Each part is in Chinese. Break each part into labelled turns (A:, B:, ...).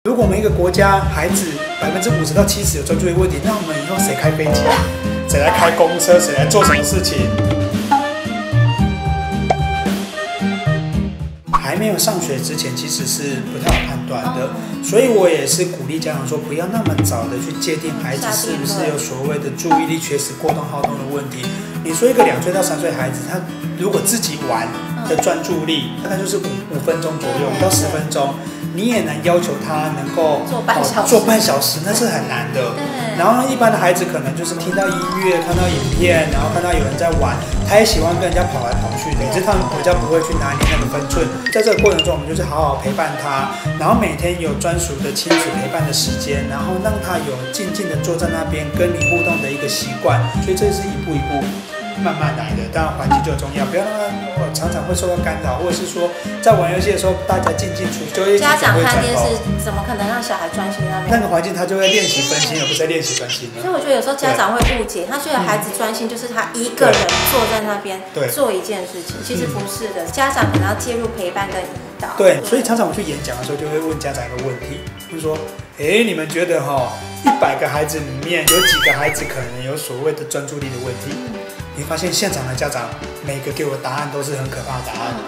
A: 如果我们一个国家孩子50%到70%有专注力问题，那我们以后谁开飞机啊？谁来开公车？谁来做什么事情？还没有上学之前，其实是不太好判断的，所以我也是鼓励家长说，不要那么早的去界定孩子是不是有所谓的注意力缺失、过动好动的问题。你说一个2岁到3岁孩子，他如果自己玩的专注力，大概就是5分钟左右，5到10分钟。你也难要求他能够做半小时，那是很难的。然后呢，一般的孩子可能就是听到音乐、看到影片，然后看到有人在玩，他也喜欢跟人家跑来跑去的，只是他们比较不会去拿捏那个分寸。在这个过程中，我们就是好好陪伴他，然后每天有专属的亲子陪伴的时间，然后让他有静静的坐在那边跟你互动的一个习惯。所以这是一步一步慢慢来的，当然环境就很重要，不要让他常常会受到干扰，或者是说在玩游戏的时候大家进出，就会
B: 家长看电视，怎么可能让小孩专心在那边？
A: 那个环境他就会练习分心，而不是在练习专心。
B: 所以我觉得有时候家长会误解，他觉得孩子专心就是他一个人坐在那边做一件事情，其实不是的，家长可能要介入陪伴跟引导。
A: 对，所以常常我去演讲的时候，就会问家长一个问题，就是说，你们觉得100个孩子里面有几个孩子可能有所谓的专注力的问题？你发现现场的家长每个给我的答案都是很可怕的答案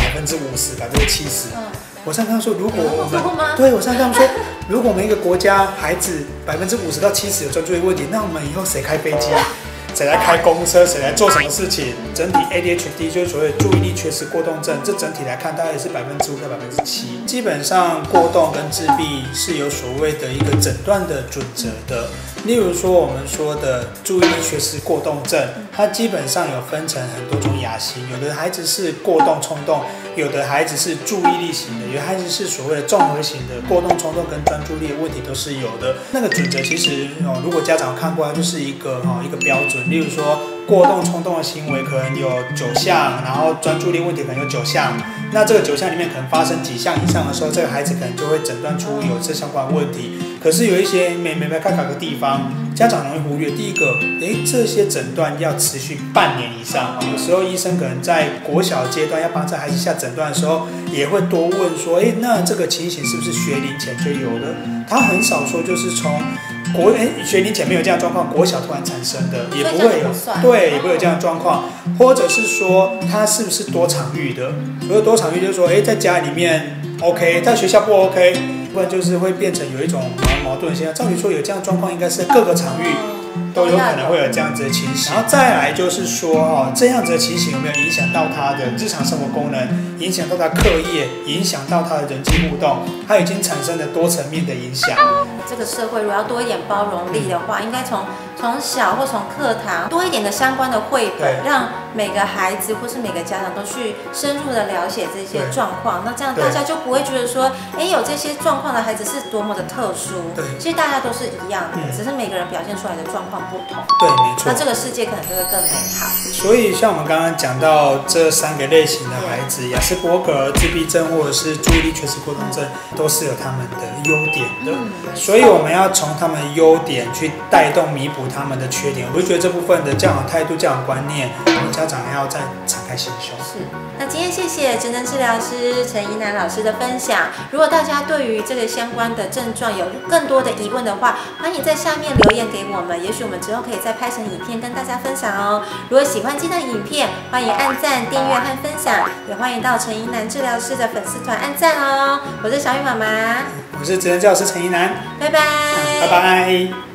A: ，50%、70%。我上次说，如果我们我上次说，如果我们一个国家孩子50%到70%有专注力问题，那我们以后谁开飞机？谁来开公车？谁来做什么事情？整体 ADHD 就是所谓注意力缺失过动症，这整体来看大概也是5%到7%。基本上过动跟自闭是有所谓的一个诊断的准则的。例如说我们说的注意力缺失过动症，它基本上有分成很多种亚型，有的孩子是过动冲动，有的孩子是注意力型的，有的孩子是所谓的综合型的，过动冲动跟专注力的问题都是有的。那个准则其实如果家长看过来就是一个标准。例如说，过动冲动的行为可能有9项，然后专注力问题可能有9项。那这个9项里面可能发生几项以上的时候，这个孩子可能就会诊断出有这相关问题。可是有一些没看的地方，家长容易忽略。第一个，这些诊断要持续半年以上。有时候医生可能在国小阶段要帮这孩子下诊断的时候，也会多问说，那这个情形是不是学龄前就有了？他很少说就是从学龄前没有这样的状况，国小突然产生的，也不会有，也不会有这样的状况，或者是说他是不是多场域的？所谓多场域就是说，在家里面 OK， 在学校不 OK， 不然就是会变成有一种矛盾现象。照理说有这样的状况，应该是各个场域都有可能会有这样子的情形。然后再来就是说，这样子的情形有没有影响到他的日常生活功能，影响到他课业，影响到他的人际互动，他已经产生了多层面的影响。
B: 这个社会如果要多一点包容力的话，应该从小或从课堂多一点的相关的绘本，让每个孩子或是每个家长都去深入的了解这些状况。那这样大家就不会觉得说，有这些状况的孩子是多么的特殊。其实大家都是一样的，只是每个人表现出来的状况不同。对，没错。那这个世界可能就会更美好。
A: 所以像我们刚刚讲到这3个类型的孩子，亚斯伯格、自闭症或者是注意力缺失过动症，都是有他们的优点的。所以我们要从他们的优点去带动弥补他们的缺点。我就觉得这部分的教养态度、教养观念，我们家长要再敞开心胸。
B: 是。那今天谢谢职能治疗师陈怡南老师的分享。如果大家对于这个相关的症状有更多的疑问的话，欢迎在下面留言给我们，也许我们之后可以再拍成影片跟大家分享哦。如果喜欢今天的影片，欢迎按赞、订阅和分享，也欢迎到陈怡南治疗师的粉丝团按赞哦。我是小雨妈妈，
A: 我是职能治疗师陈怡南，
B: 拜拜，
A: 拜拜。